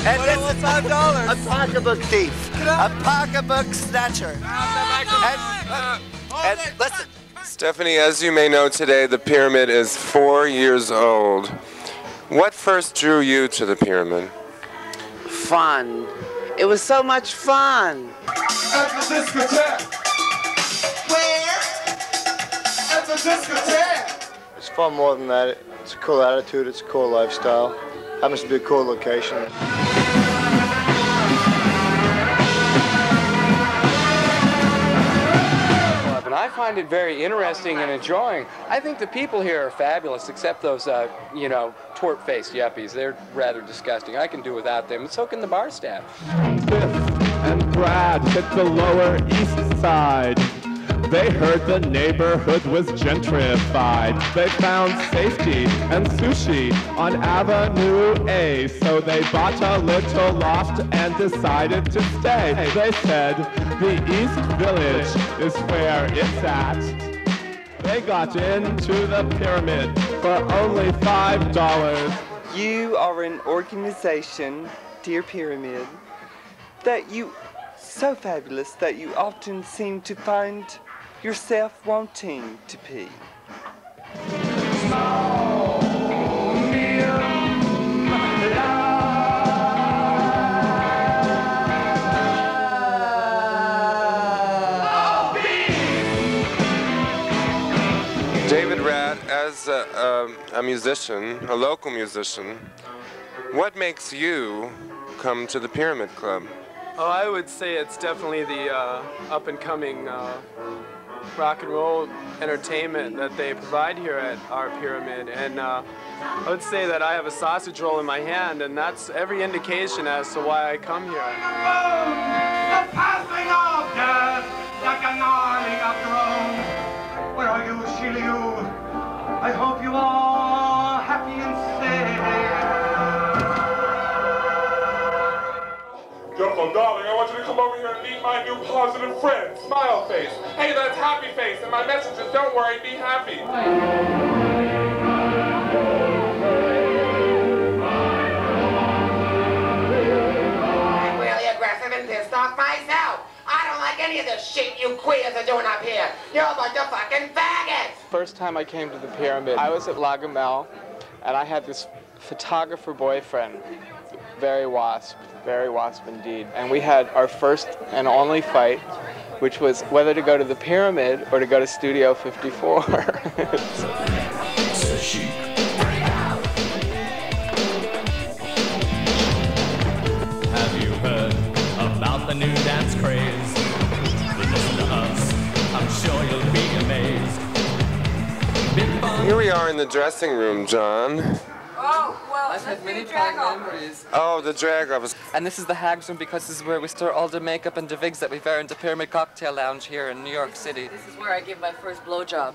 And what's $5? A pocketbook thief. A pocketbook snatcher. And listen. Stephanie, as you may know today, the pyramid is 4 years old. What first drew you to the pyramid? Fun. It was so much fun. At the discotheque. Where? At the discotheque. It's fun more than that. It's a cool attitude. It's a cool lifestyle. Happens to be a cool location. And I find it very interesting and enjoying. I think the people here are fabulous, except those, tort-faced yuppies. They're rather disgusting. I can do without them, and so can the bar staff. Biff and Brad hit the Lower East Side. They heard the neighborhood was gentrified. They found safety and sushi on Avenue A. So they bought a little loft and decided to stay. They said the East Village is where it's at. They got into the pyramid for only $5. You are an organization, dear Pyramid, that you so fabulous that you often seem to find yourself wanting to pee. David Rad, as a musician, a local musician, what makes you come to the Pyramid Club? Oh, I would say it's definitely the up-and-coming rock and roll entertainment that they provide here at our pyramid. And I would say that I have a sausage roll in my hand, and that's every indication as to why I come here. The passing of death, like a gnarling of drone. Where are you, Sheila? You? I hope you are happy and safe. Yoko, darling, I want you to come over here and meet my new positive friend, Smile Face. Hey, that's Happy Face, and my message is don't worry, be happy. I'm really aggressive and pissed off myself. I don't like any of this shit you queers are doing up here. You're a bunch of fucking faggots. First time I came to the pyramid, I was at La Gamelle, and I had this photographer boyfriend, very wasp indeed. And we had our first and only fight, which was whether to go to the pyramid or to go to Studio 54. Have you heard about the new dance craze? Listen to us, I'm sure you'll be amazed. Here we are in the dressing room, John. Oh, well, I've had many fond memories. Oh, the drag office. And this is the Hags room because this is where we store all the makeup and the wigs that we wear in the Pyramid Cocktail Lounge here in New York City. This is where I give my first blowjob.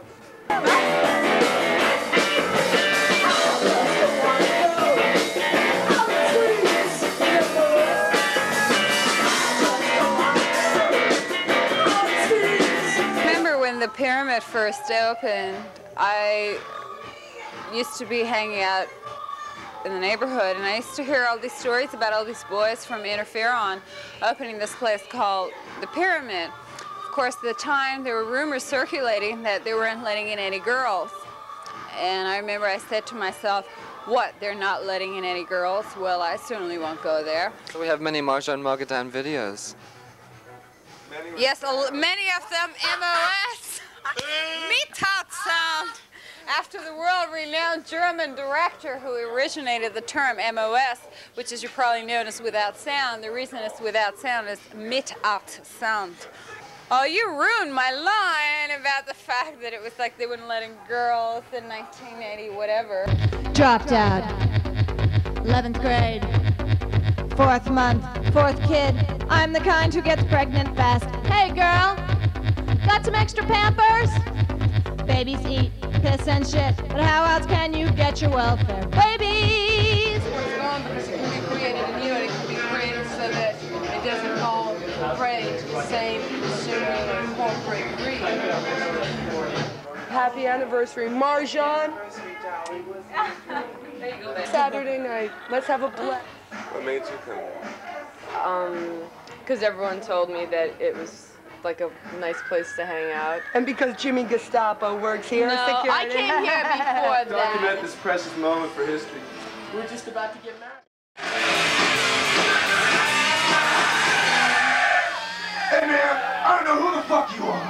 Remember when the pyramid first opened, I used to be hanging out in the neighborhood, and I used to hear all these stories about all these boys from Interferon opening this place called the Pyramid. Of course, at the time, there were rumors circulating that they weren't letting in any girls. And I remember I said to myself, what, they're not letting in any girls? Well, I certainly won't go there. So we have many Marjan Moghaddam videos. Yes, many of them MOS. Meat-tot sound. After the world-renowned German director who originated the term MOS, which as you probably noticed without sound, the reason it's without sound is mit-out sound. Oh, you ruined my line about the fact that it was like they wouldn't let in girls in 1980, whatever. Dropped out. 11th grade. 4th month. 4th kid. I'm the kind who gets pregnant fast. Hey, girl. Got some extra Pampers? Babies eat piss and shit, but how else can you get your welfare? Babies! It's gone because it can be created anew, and it can be created so that it doesn't fall prey to the same consuming or corporate greed. Happy anniversary, Marjan. There you go, baby. Saturday night. Let's have a blast. What made you come? Because everyone told me that it was like a nice place to hang out. And because Jimmy Gestapo works here as security. I came here before that. Document this precious moment for history. We're just about to get married. Hey man, I don't know who the fuck you are.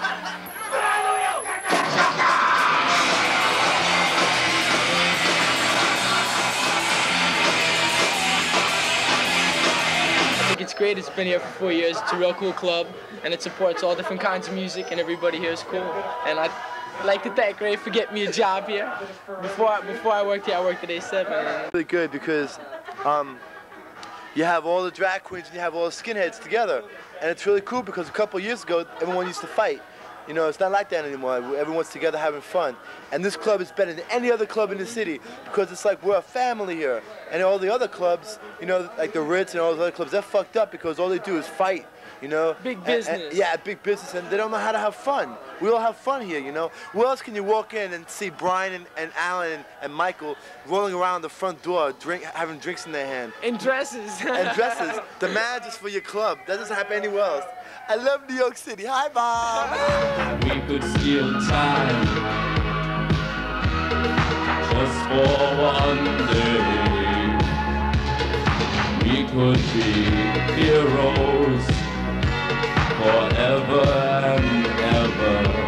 It's great. It's been here for 4 years. It's a real cool club, and it supports all different kinds of music, and everybody here is cool. And I'd like to thank Ray for getting me a job here. Before I worked here, I worked at A7. Really good because you have all the drag queens and you have all the skinheads together, and it's really cool because a couple years ago everyone used to fight. You know, it's not like that anymore. Everyone's together having fun. And this club is better than any other club in the city because it's like we're a family here. And all the other clubs, you know, like the Ritz and all those other clubs, they're fucked up because all they do is fight, you know? Big business. And, yeah, big business, and they don't know how to have fun. We all have fun here, you know? Where else can you walk in and see Brian and Alan and Michael rolling around the front door, having drinks in their hand? In dresses. And dresses. The managers for your club. That doesn't happen anywhere else. I love New York City. Hi, Bob. We could steal time just for one day. We could be heroes forever and ever.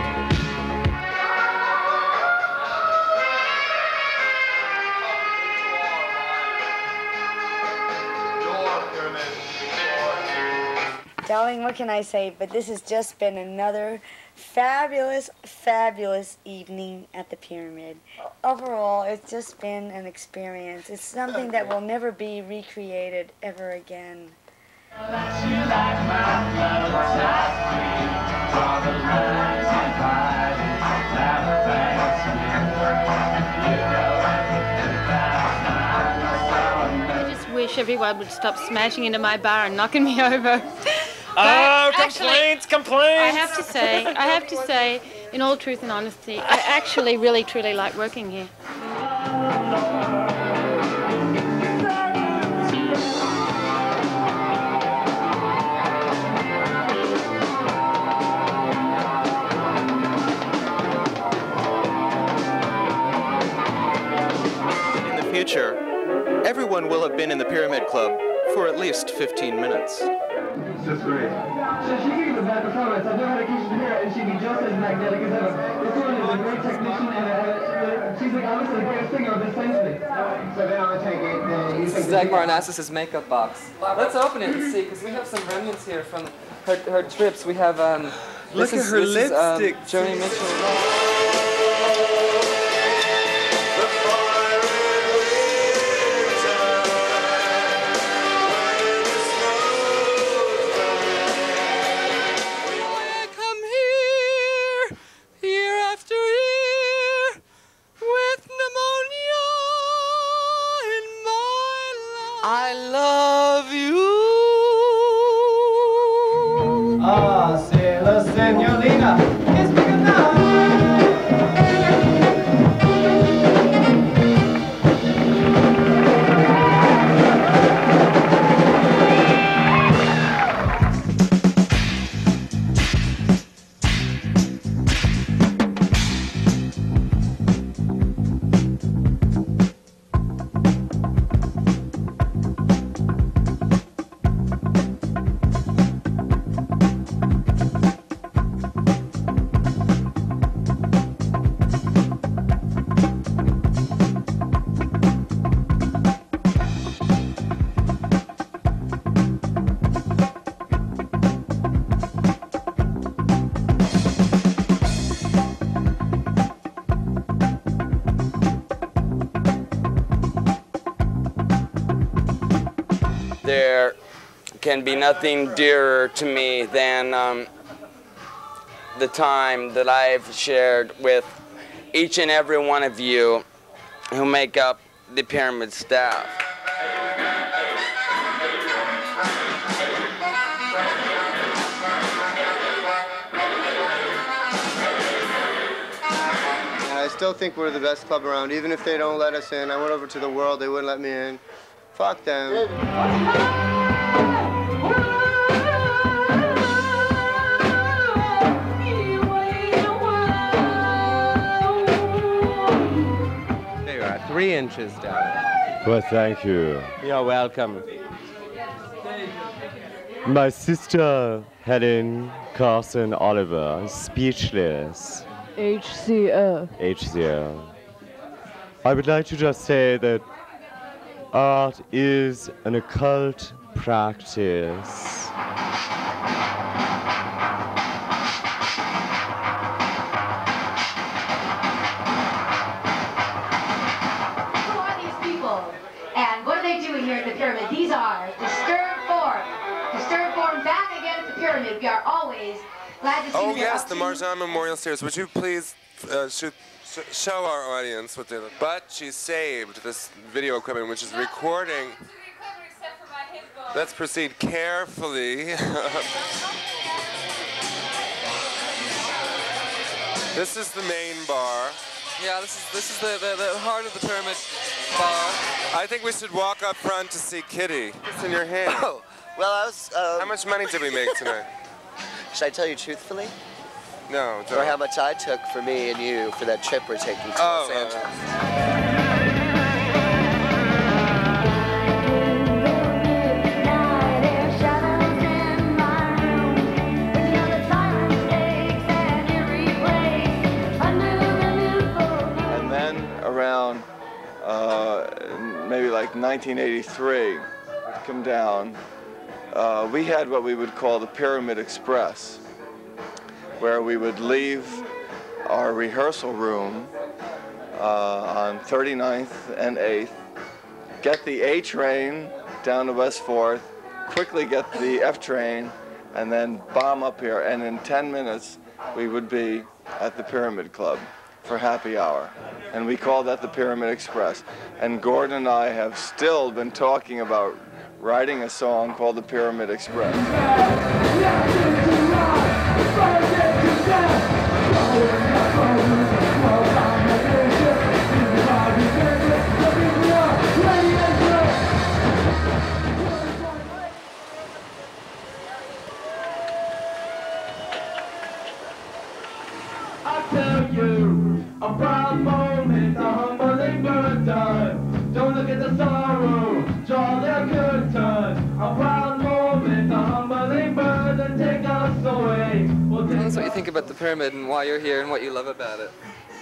Darling, what can I say? But this has just been another fabulous, fabulous evening at the Pyramid. Overall, it's just been an experience. It's something that will never be recreated ever again. I just wish everyone would stop smashing into my bar and knocking me over. Complaints! I have to say, in all truth and honesty, I actually really truly like working here. In the future, everyone will have been in the Pyramid Club for at least 15 minutes. That's great. So she gave a bad performance. I know how to keep her hair, and she'd be just as magnetic as ever. This one is a great technician, and she's like honestly the greatest singer of this century. So then I take it. This is Dagmar Onassis' makeup box. Let's open it and see, because we have some remnants here from her trips. We have Look at her lipstick. Joni Mitchell. I love you. Ah, c'est la señorina. Kiss me goodnight. There can be nothing dearer to me than the time that I've shared with each and every one of you who make up the Pyramid staff. And I still think we're the best club around, even if they don't let us in. I went over to the World, they wouldn't let me in. fuck them. There you are, 3 inches down. Well, thank you. You're welcome. My sister, Helen Carson Oliver, speechless. HCL. HCL. I would like to just say that art is an occult practice. Who are these people? And what are they doing here at the pyramid? These are Disturbed Form. Disturbed Form back again at the pyramid. We are always glad to see you. Oh yes, the Marjan Memorial Stairs. Would you please show our audience what they look? But she saved this video equipment, which is recording. Let's proceed carefully. This is the main bar. Yeah, this is the heart of the pyramid bar. I think we should walk up front to see Kitty. It's in your hand. Oh, well, I was... How much money did we make tonight? Should I tell you truthfully? No, don't. Or how much I took for me and you for that trip we're taking to Los Angeles. And then around maybe like 1983, come down, we had what we would call the Pyramid Express, where we would leave our rehearsal room on 39th and 8th, get the A train down to West 4th, quickly get the F train, and then bomb up here. And in 10 minutes, we would be at the Pyramid Club for happy hour. And we called that the Pyramid Express. And Gordon and I have still been talking about writing a song called the Pyramid Express. I tell you, a proud moment, a humbling burden. Don't look at the sorrow, draw their curtain. A proud moment, a humbling burden, take us away. Tell us what you think about the pyramid and why you're here and what you love about it.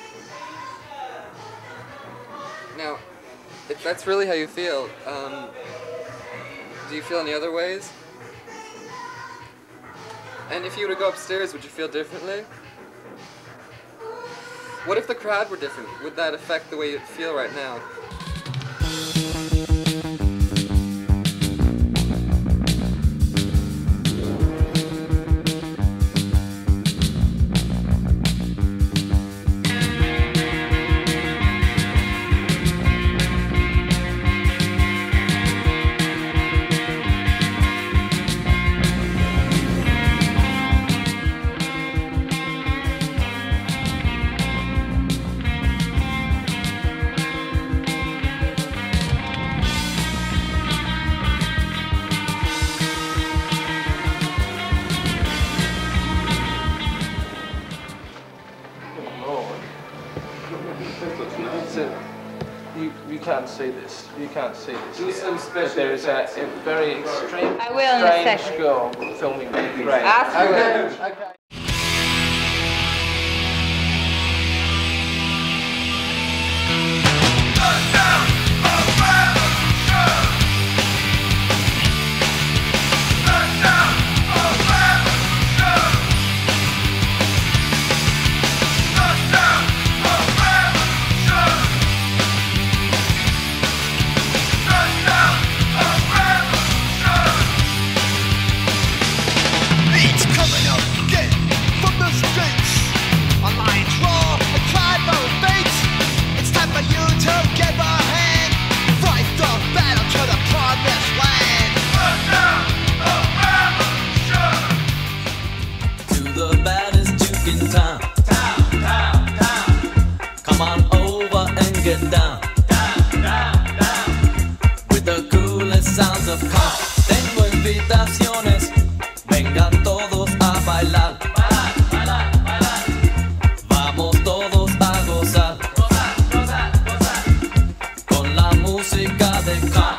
Now, if that's really how you feel, do you feel any other ways? And if you were to go upstairs, would you feel differently? What if the crowd were different? Would that affect the way you feel right now? You can't see this. You can't see this. Do some special but there is a very extreme, I will in a strange second. girl filming me. Great. Afterwards. Okay. It's coming up again from the streets. A lion's roar, a tribal beat. It's time for you to give a hand. Fight the battle to the promised land. To the baddest juke in town. Come on over and get down. With the cool the car.